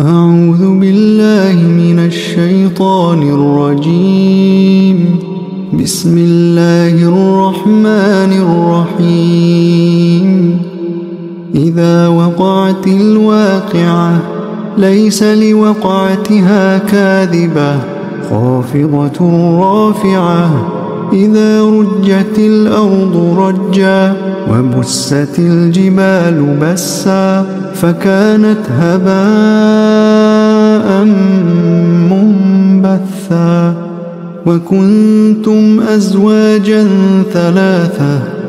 أعوذ بالله من الشيطان الرجيم. بسم الله الرحمن الرحيم. إذا وقعت الواقعة ليس لوقعتها كاذبة خافضة رافعة. إذا رجت الأرض رجا وبست الجبال بسا فكانت هباء منبثا. وكنتم أزواجا ثلاثة